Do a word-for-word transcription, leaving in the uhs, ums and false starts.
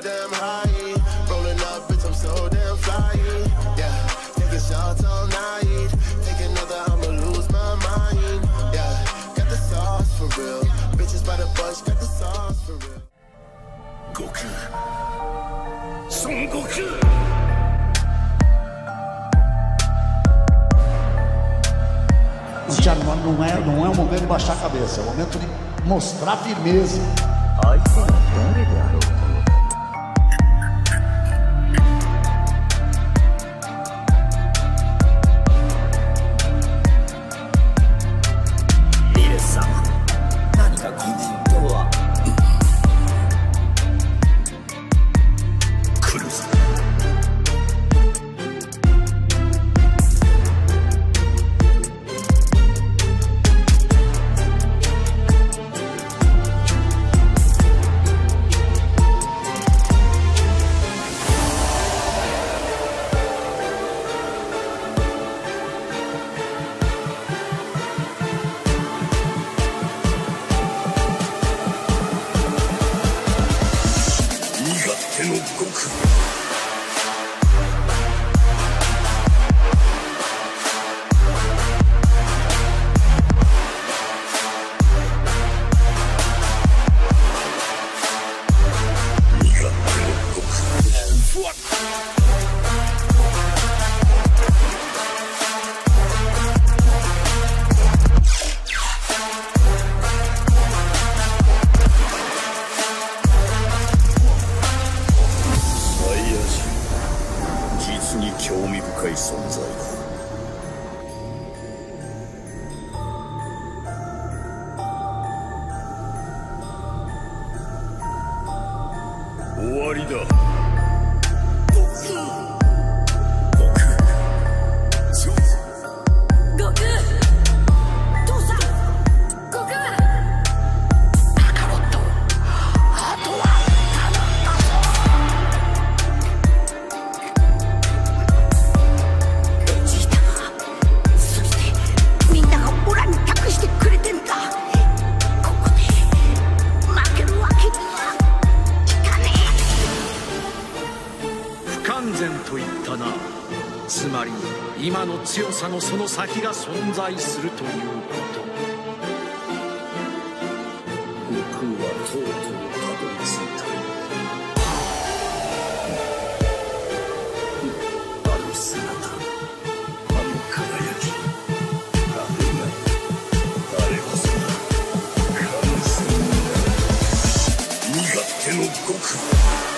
damn high. Rolling up, bitch, I'm so damn fly. Yeah, taking shots all night. Take another, I'ma lose my mind. Yeah, got the sauce for real. Bitches by the bunch, got the sauce for real. Goku, Son Goku. Tiago, não é, não é o momento de baixar a cabeça, é o momento de mostrar firmeza. Ai, sim, não つまり今の強さのその先が存在するということ。悟空はとうとうたどり着いた。あの姿、あの輝き、あれがあれこそが完全なる身勝手の悟空。